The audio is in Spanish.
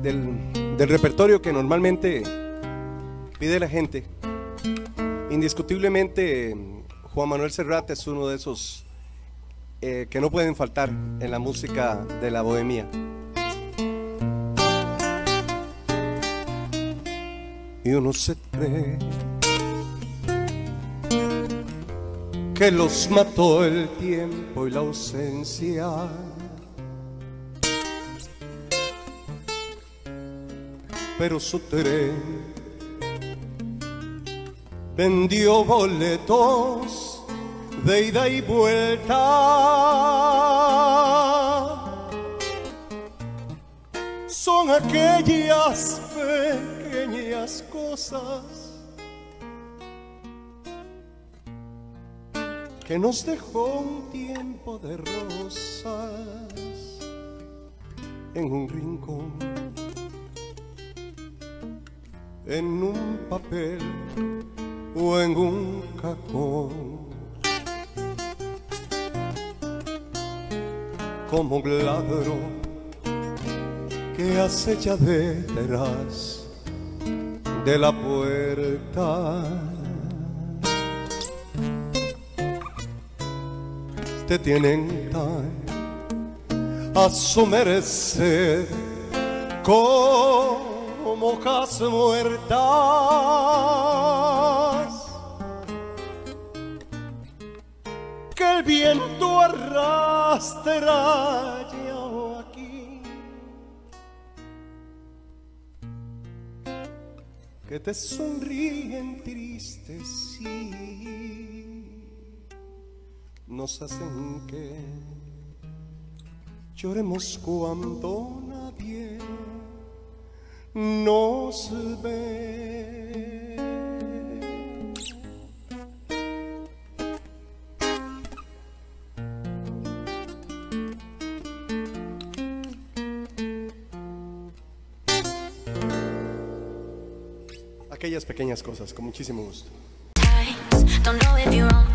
del repertorio que normalmente pide la gente, indiscutiblemente Juan Manuel Serrat es uno de esos que no pueden faltar en la música de la bohemia. Y uno se cree que los mató el tiempo y la ausencia, pero su tren vendió boletos de ida y vuelta. Son aquellas pequeñas cosas que nos dejó un tiempo de rosas en un rincón, en un papel o en un cajón, como un ladrón que acecha detrás de la puerta. Te tienen tan a su merced como hojas muertas, que el viento arrastra allá o aquí, que te sonríen tristes, sí, nos hacen que lloremos cuando nadie nos ve. Aquellas pequeñas cosas, con muchísimo gusto. Don't know if you're wrong.